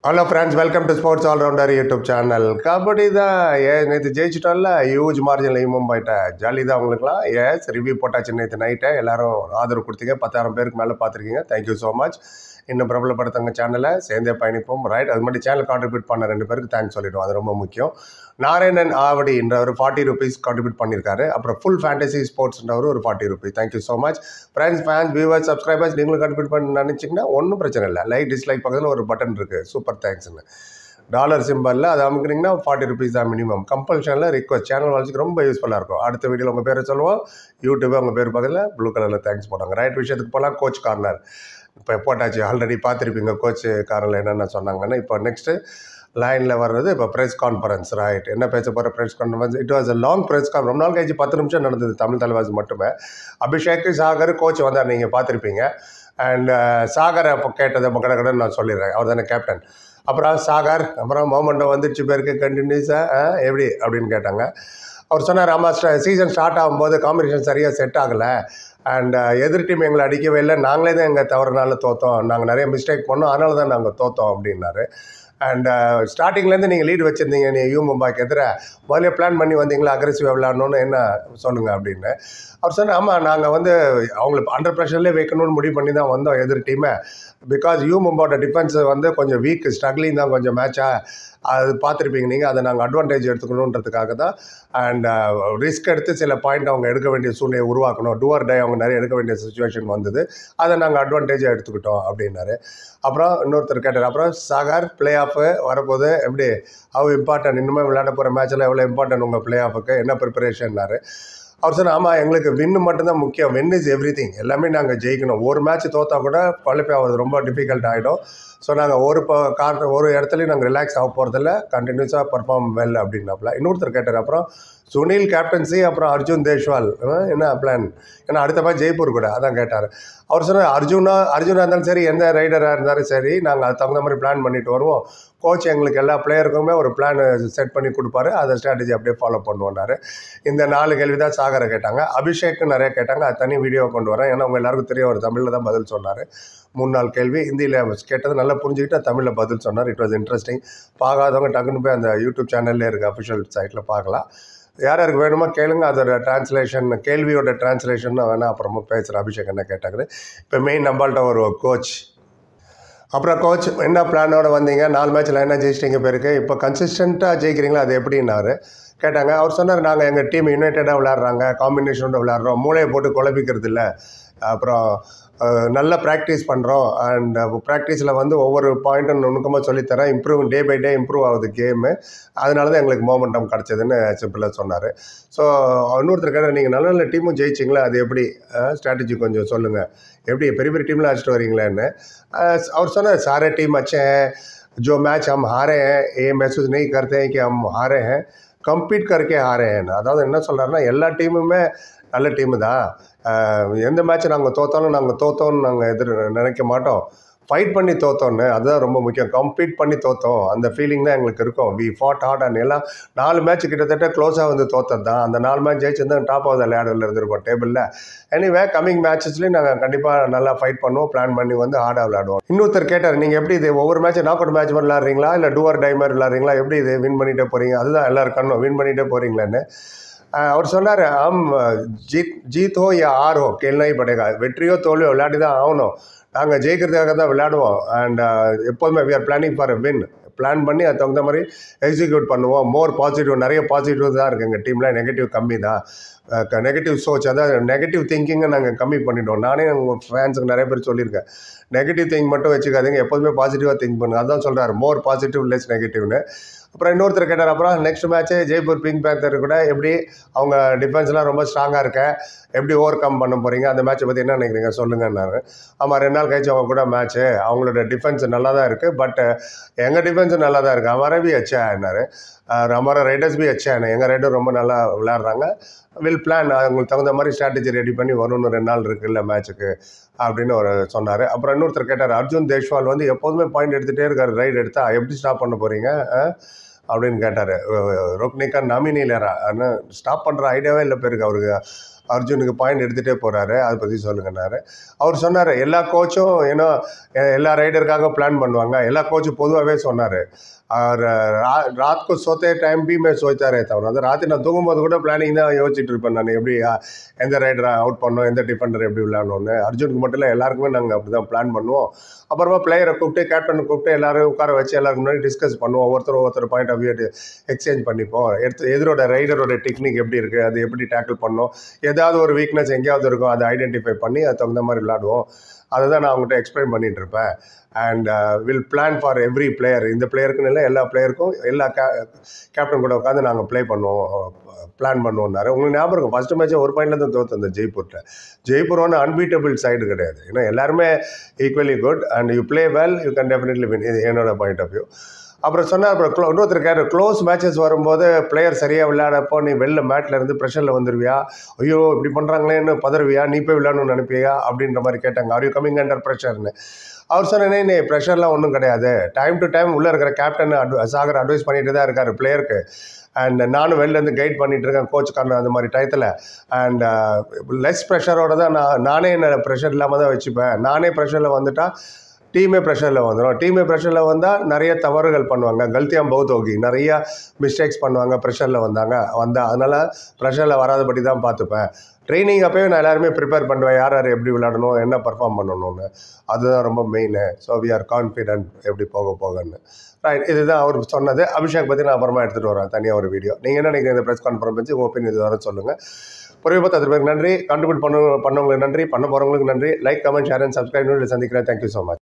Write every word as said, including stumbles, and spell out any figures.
Hello friends, welcome to Sports All Rounder YouTube channel. Kabaddi தான் ஏ நேற்று ஜெயிச்சிட்டோம்ல, huge மார்ஜினில் மும்பைட்ட jolly தான் உங்களுக்குலாம். எஸ் ரிவ்யூ போட்டாச்சு நேற்று நைட்டை. எல்லாரும் ஆதரவு கொடுத்தீங்க, பத்தாயிரம் பேருக்கு மேலே பார்த்துருக்கீங்க. Thank you so much. இன்னும் பிரபலப்படுத்தவங்க சேனலை சேர்ந்தே பயணிப்போம். ரைட், அது மட்டும் சேனல் கான்ட்ரிபியூட் பண்ண ரெண்டு பேருக்கு தேங்க்ஸ் சொல்லிவிடுவோம், அது ரொம்ப முக்கியம். நாராயணன் ஆவடி என்ற ஒரு ஃபார்ட்டி ருபீஸ் கான்ட்ரிபியூட் பண்ணியிருக்காரு. அப்புறம் ஃபுல் ஃபேண்டசி ஸ்போர்ட்ஸ்ன்றவர் ஒரு forty rupees. Thank you so much. Friends, fans, viewers, subscribers நீங்களும் கான்ட்ரிபியூட் பண்ண நினச்சிங்கன்னா ஒன்றும் பிரச்சனை இல்லை. லைக் டிஸ்லைக் பக்கத்தில் ஒரு பட்டன் இருக்குது, சூப்பர் தேங்க்ஸ்ன்னு டாலர் சிம்பிளில் அதை அமுக்குனீங்கன்னா ஃபார்ட்டி ருபீஸ் தான் மினிமம். கம்பல்ஷனில் ரிக்வஸ்ட் சேனல் வளர்ச்சிக்கு ரொம்ப யூஸ்ஃபுல்லாக இருக்கும். அடுத்த வீடியோவில் உங்கள் பேரை சொல்லுவோம். யூடியூப் உங்கள் பேர் பக்கத்தில் ப்ளூ கலரில் தேங்க்ஸ் போட்டாங்க. ரைட் விஷயத்துக்கு போகலாம். கோச் கார்னர் இப்போ போட்டாச்சு, ஆல்ரெடி பார்த்துருப்பீங்க கோச் கார்னரில் என்னென்ன சொன்னாங்கன்னு. இப்போ நெக்ஸ்ட்டு லைனில் வர்றது இப்போ ப்ரெஸ் கான்ஃபரன்ஸ். ரைட், என்ன பேச போகிற press conference? It was a long press conference. ரொம்ப நாள் கழிச்சு பத்து நிமிஷம் நடந்தது, தமிழ் தலைவாசி மட்டுமே. அபிஷேக் சாகர் கோச் வந்தார், நீங்கள் பார்த்துருப்பீங்க. அண்ட் சாகரை இப்போ கேட்டதை கடை கடன் நான் சொல்லிடுறேன், அவர் தானே கேப்டன். அப்புறம் சாகர், அப்புறம் மோமெண்டம் வந்துடுச்சு பேருக்கு கண்டினியூஸாக எப்படி அப்படின்னு கேட்டாங்க. அவர் சொன்னார், ஆமாம் சீசன் ஸ்டார்ட் ஆகும்போது காம்பினேஷன் சரியாக செட் ஆகலை. அண்ட் எதிர் டீம் எங்களை அடிக்கவே இல்லை, நாங்களே தான் எங்கள் தவறுனால தோற்றோம், நாங்கள் நிறைய மிஸ்டேக் பண்ணோம், அதனால தான் நாங்கள் தோற்றோம் அப்படின்னாரு. அண்ட் ஸ்டார்டிங்லேருந்து நீங்கள் லீடு வச்சுருந்தீங்க, நீ யூ மும்பாய்க்கு எதிராக முதல்ல பிளான் பண்ணி வந்தீங்களா அக்ரெசிவாக விளாடணுன்னு, என்ன சொல்லுங்கள் அப்படின்னு. அவர் சொன்னார், ஆமாம் நாங்கள் வந்து அவங்களுக்கு அண்டர் ப்ரெஷர்லேயே வைக்கணும்னு முடிவு பண்ணி தான் வந்தோம் எதிர் டீமை. பிகாஸ் யூ மும்பாவோட டிஃபென்ஸ் வந்து கொஞ்சம் வீக், ஸ்ட்ரகிளிங் தான் கொஞ்சம் மேட்சாக, அது பார்த்துருப்பீங்க நீங்கள். அதை நாங்கள் அட்வான்டேஜ் எடுத்துக்கணுன்றதுக்காக தான். அண்ட் ரிஸ்க் எடுத்து சில பாயிண்ட் அவங்க எடுக்க வேண்டிய சூழ்நிலையை உருவாக்கணும், டூஆர் டை அவங்க நிறைய எடுக்க வேண்டிய சுச்சுவேஷன் வந்தது, அதை நாங்கள் அட்வான்டேஜாக எடுத்துக்கிட்டோம் அப்படின்னாரு. அப்புறம் இன்னொருத்தர் கேட்டார், அப்புறம் சாகர் பிளே ஆஃபு வரப்போது எப்படி, அவ்வளோ இம்பார்ட்டன்ட், இன்னுமே விளையாட போகிற மேட்சில் எவ்வளோ இம்பார்ட்டன்ட் உங்கள் பிளே ஆஃபுக்கு, என்ன ப்ரிப்பரேஷன்னாரு. அவர் சொன்னால், ஆமாம் எங்களுக்கு வின்னு மட்டும்தான் முக்கியம், வின் இஸ் எவ்ரி திங், எல்லாமே நாங்கள் ஜெயிக்கணும். ஒரு மேட்ச் தோற்றா கூட குவாலிஃபை ஆகிறது ரொம்ப டிஃபிகல்ட் ஆகிடும். ஸோ நாங்கள் ஒரு இப்போ கார் ஒரு இடத்துலையும் நாங்கள் ரிலாக்ஸ் ஆக போகிறதில்ல, கண்டினியூஸாக பர்ஃபார்ம் வெல் அப்படின்னாப்புல. இன்னொருத்தர் கேட்டார், அப்புறம் சுனில் கேப்டன்சி, அப்புறம் அர்ஜுன் தேஷ்வால் என்ன பிளான், ஏன்னா அடுத்த மேட்ச் ஜெய்ப்பூர் கூட அதான் கேட்டார். அவர் சொன்னார், அர்ஜுனா அர்ஜுனாக இருந்தாலும் சரி, எந்த ரைடராக இருந்தாலும் சரி, நாங்கள் அது தகுந்த மாதிரி பிளான் பண்ணிட்டு வருவோம். கோச் எங்களுக்கு எல்லா பிளேயருக்குமே ஒரு பிளான் செட் பண்ணி கொடுப்பாரு, அதை ஸ்ட்ராட்டஜி அப்படியே ஃபாலோ பண்ணுவோன்னாரு. இந்த நாலு கேள்வி தான் சாகரை கேட்டாங்க. அபிஷேக்கு நிறைய கேட்டாங்க, அது தனி வீடியோ கொண்டு வரேன், ஏன்னா அவங்க எல்லாருக்கும் தெரியும் அவர் தமிழில் தான் பதில் சொன்னார். மூணு நாள் கேள்வி ஹிந்தியில் கேட்டது நல்லா புரிஞ்சுக்கிட்டு தமிழில் பதில் சொன்னார். It was interesting. பார்க்காதவங்க டக்குன்னு போய் அந்த யூடியூப் சேனல்லே இருக்குது, அஃபிஷியல் சைட்டில் பார்க்கலாம். யார் யாருக்கு வேணுமோ கேளுங்க, அதோட டிரான்ஸ்லேஷன், கேள்வியோட டிரான்ஸ்லேஷன் வேணால் அப்புறமா பேசுகிற அபிஷேக் என்ன கேட்டாங்க. இப்போ மெயின் நம்மள்கிட்ட ஒரு கோச். அப்புறம் கோச் என்ன பிளானோட வந்தீங்க, நாலு மேட்ச்சில் என்ன ஜெயிச்சிட்டிங்க பேருக்கு, இப்போ கன்சிஸ்டண்ட்டாக ஜெயிக்கிறீங்களா, அது எப்படின்னாரு கேட்டாங்க. அவர் சொன்னார், நாங்கள் எங்கள் டீம் யுனைட்டடாக விளையாடுறாங்க, காம்பினேஷனோட விளையாடுறோம், மூளையை போட்டு குழப்பிக்கிறது இல்லை, அப்புறம் நல்லா ப்ராக்டிஸ் பண்ணுறோம். அண்ட் ப்ராக்டிஸில் வந்து ஒவ்வொரு பாயிண்ட்டும் நுணுக்கமாக சொல்லித்தரேன், improve day by day improve ஆகுது கேமு, அதனால தான் எங்களுக்கு மோமெண்டம் கிடச்சதுன்னு சிம்பிளாக சொன்னார். ஸோ இன்னொருத்தர் கேட்டார், நீங்கள் நல்ல நல்ல டீமும் ஜெயிச்சிங்களா, அது எப்படி ஸ்ட்ராட்டஜி கொஞ்சம் சொல்லுங்கள், எப்படி பெரிய பெரிய டீமில் அழைச்சிட்டு வரீங்களேன்னு. அவர் சொன்னார், सारे टीम अच्छे हैं, जो मैच हम हारे हैं ये महसूस नहीं करते हैं कि हम हारे हैं, கம்பீட் करके हारे हैं. அதாவது என்ன சொல்கிறாருன்னா, எல்லா டீமுமே நல்ல டீமு தான், எந்த மேட்ச்சை நாங்கள் தோற்றாலும் நாங்கள் தோற்றோன்னு நாங்கள் எதிர் நினைக்க மாட்டோம், ஃபைட் பண்ணி தோற்றோன்னு, அதுதான் ரொம்ப முக்கியம், கம்பீட் பண்ணி தோற்றோம் அந்த ஃபீலிங் தான் எங்களுக்கு இருக்கும். வி ஃபாட் ஹார்ட் அண்ட் எல்லாம் நாலு மேட்ச் கிட்டத்தட்ட க்ளோஸாக வந்து தோற்றது தான், அந்த நாலு மேட்ச் ஜெயிச்சிருந்தா டாப் ஆஃப் த லேடரில் இருந்திருக்கோம் டேபிளில். எனிவே கம்மிங் மேட்சஸ்லேயும் நாங்கள் கண்டிப்பாக நல்லா ஃபைட் பண்ணுவோம், பிளான் பண்ணி வந்து ஹார்டாக விளையாடுவோம். இன்னொருத்தர் கேட்டார், நீங்கள் எப்படி இது ஒவ்வொரு மேட்ச் நாக் அவுட் மேட்ச் மாதிரி விளாட்றீங்களா, இல்லை டூஆர் டை மாதிரி விளாட்றீங்களா, எப்படி இது வின் பண்ணிகிட்டே போகிறீங்க, அதுதான் எல்லோரும் கண்ணும் வின் பண்ணிகிட்டே போகிறீங்களான்னு. அவர் சொன்னார், ஆம் ஜீத் ஜீத் ஹோ யா ஆர் ஹோ கேள்னா படேகா, வெற்றியோ தோல்வியோ விளையாடி தான் ஆகணும், நாங்கள் ஜெயிக்கிறதுக்காக தான் விளையாடுவோம். அண்ட் எப்போதுமே we are planning for a win, plan பண்ணி அது தகுந்த மாதிரி எக்ஸிக்யூட் பண்ணுவோம். மோர் பாசிட்டிவ், நிறைய பாசிட்டிவ் தான் இருக்குது எங்கள் டீமில், நெகட்டிவ் கம்மி தான். நெகட்டிவ் சோச், அதாவது நெகட்டிவ் திங்கிங்கை நாங்கள் கம்மி பண்ணிட்டோம். நானே உங்கள் ஃபேன்ஸுக்கு நிறைய பேர் சொல்லியிருக்கேன், நெகட்டிவ் திங்க் மட்டும் வச்சுக்காதீங்க, எப்போதுமே பாசிட்டிவாக திங்க் பண்ணுங்க, அதான் சொல்கிறார், மோர் பாசிட்டிவ் லெஸ் நெகட்டிவ்னு. அப்புறம் இன்னொருத்தர் கேட்டார், அப்புறம் next match Jaipur pink panther கூட எப்படி அவங்க டிஃபென்ஸ்லாம் ரொம்ப ஸ்ட்ராங்காக இருக்க, எப்படி ஓவர் கம் பண்ண போகிறீங்க, அந்த மேட்ச்சை பற்றி என்ன நினைக்கிறீங்க சொல்லுங்கன்னாரு. ஆமாம் ரெண்டு நாள் கழிச்சு அவங்க கூட மேட்ச்சு, அவங்களோட டிஃபென்ஸ் நல்லா தான் இருக்குது, பட் எங்கள் டிஃபென்ஸும் நல்லா தான் இருக்குது, हमारा भी अच्छा है என்னாரு. हमारा ரைடர்ஸ் भी अच्छा है, எங்கள் ரைடர் ரொம்ப நல்லா விளையாடுறாங்க, வில் பிளான் அவங்களுக்கு தகுந்த மாதிரி ஸ்ட்ராட்டஜி ரெடி பண்ணி வரணும்னு ரெண்டு நாள் இருக்குல்ல மேட்ச்சுக்கு அப்படின்னு ஒரு சொன்னார். அப்புறம் இன்னொருத்தர் கேட்டார், அர்ஜுன் தேஷ்வால் வந்து எப்போதுமே பாயிண்ட் எடுத்துகிட்டே இருக்கார், ரைட் எடுத்தா எப்படி ஸ்டாப் பண்ண போகிறீங்க அப்படின்னு கேட்டார். ரோக்னிகா நாமினிலேரா ஆனால் ஸ்டாப் பண்ணுற ஐடியாவே இல்லை பேருக்கு அவருக்கு. அர்ஜுனுக்கு பாயிண்ட் எடுத்துகிட்டே போகிறாரு, அதை பற்றி சொல்லுங்கன்னாரு. அவர் சொன்னார், எல்லா கோச்சும் ஏன்னா எல்லா ரைடருக்காக பிளான் பண்ணுவாங்க, எல்லா கோச்சும் பொதுவாகவே சொன்னார். और रात को सोते टाइम भी मैं सोचता रहता हूँ. அது ராத்திரி நான் தூங்கும்போது கூட பிளானிங் தான் யோசிச்சுட்டு இருப்பேன். நான் எப்படி எந்த ரைடரை அவுட் பண்ணணும், எந்த டிஃபெண்டர் எப்படி விளையாடணும்னு. அர்ஜுனுக்கு மட்டும் இல்லை, எல்லாருக்குமே நாங்கள் அப்படி தான் பிளான் பண்ணுவோம். அப்புறமா பிளேயரை கூப்பிட்டு கேப்டனை கூப்பிட்டு எல்லாரும் உட்கார வச்சு எல்லாருக்கு முன்னாடி டிஸ்கஸ் பண்ணுவோம். ஒவ்வொருத்தர் ஒவ்வொருத்தர் பாயிண்ட் ஆஃப் வியூ எக்ஸ்சேஞ்ச் பண்ணிப்போம். எடுத்து எதிரோட ரைடரோட டெக்னிக் எப்படி இருக்குது, அது எப்படி டேக்கிள் பண்ணணும், ஏதாவது ஒரு வீக்னஸ் எங்கேயாவது இருக்கும், அதை ஐடென்டிஃபை பண்ணி அது தகுந்த மாதிரி விளையாடுவோம். அதை தான் நான் அவங்ககிட்ட எக்ஸ்பிளைன் பண்ணிகிட்டு இருப்பேன். And will plan for every player. இந்த பிளேயருக்குன்னு இல்லை, எல்லா பிளேயருக்கும் எல்லா கே கேப்டன் கூட உட்காந்து நாங்கள் ப்ளே பண்ணுவோம், பிளான் பண்ணுவோம்னாரு. உங்களுக்கு ஞாபகம் இருக்கும், ஃபஸ்ட்டு மேட்ச்சை ஒரு பாயிண்டில் தான் தோற்று அந்த ஜெய்ப்பூர்கிட்ட. ஜெய்ப்பூர் ஒன்று அன்பீட்டபிள் சைடு கிடையாது, ஏன்னா எல்லாருமே equally good and you play well, you can definitely win. இது என்னோட பாயிண்ட் ஆஃப் வியூ. அப்புறம் சொன்னார், அப்புறம் க்ளோ இன்னொருத்தர் கேட்டு க்ளோஸ் மேட்சஸ் வரும்போது பிளேயர் சரியாக விளையாடப்போ நீ வெளில மேட்டில் இருந்து ப்ரெஷரில் வந்துடுவியா, ஐயோ இப்படி பண்ணுறாங்களேன்னு பதறுவியா, நீ போய் விளையாடணும்னு நினைப்பியா அப்படின்ற மாதிரி கேட்டாங்க. ஆர் யூ கமிங் அண்டர் ப்ரெஷர்னு. அவர் சொன்னேனே, நீ ப்ரெஷர்லாம் ஒன்றும் கிடையாது, டைம் டு டைம் உள்ளே இருக்கிற கேப்டன் அட்வ சாகர் அட்வைஸ் பண்ணிட்டு தான் இருக்கார் பிளேயருக்கு. அண்ட் நானும் வெளிலேருந்து கைட் பண்ணிகிட்டு இருக்கேன் கோச்சுக்கான அந்த மாதிரி டயத்தில். அண்ட் லெஸ் ப்ரெஷரோடு தான் நான் நானே என்ன ப்ரெஷர் இல்லாமல் தான் வச்சுப்பேன். நானே ப்ரெஷரில் வந்துட்டால் டீமே ப்ரெஷரில் வந்துடும். டீமே ப்ரெஷரில் வந்தால் நிறைய தவறுகள் பண்ணுவாங்க, கல்த்தியாம் பௌத் ஹோகி, நிறையா மிஸ்டேக்ஸ் பண்ணுவாங்க ப்ரெஷரில் வந்தாங்க வந்தால். அதனால் ப்ரெஷரில் வராதபடி தான் பார்த்துப்பேன். ட்ரைனிங் அப்போயே நான் எல்லாருமே ப்ரிப்பேர் பண்ணுவேன், யார் யார் எப்படி விளையாடணும், என்ன பர்ஃபார்ம் பண்ணணும்னு. அதுதான் ரொம்ப main. So we are confident எப்படி போக போகன்னு. ரைட், இதுதான் அவர் சொன்னது. அபிஷேக் பற்றி நான் அப்புறமா எடுத்துகிட்டு வரேன் தனியாக ஒரு வீடியோ. நீங்கள் என்ன நினைக்கிறீங்க இந்த ப்ரெஸ் கான்ஃபரன்ஸ் பற்றி, உங்கள் ஒப்பீனியன் இது வர சொல்லுங்கள். புரிய பார்த்து அது பேருக்கு நன்றி. கான்ட்ரிபியூட் பண்ண பண்ணவங்களுக்கு நன்றி, பண்ண போகிறவங்களுக்கு நன்றி. Like, comment, share and subscribe. சந்திக்கிறேன். Thank you so much.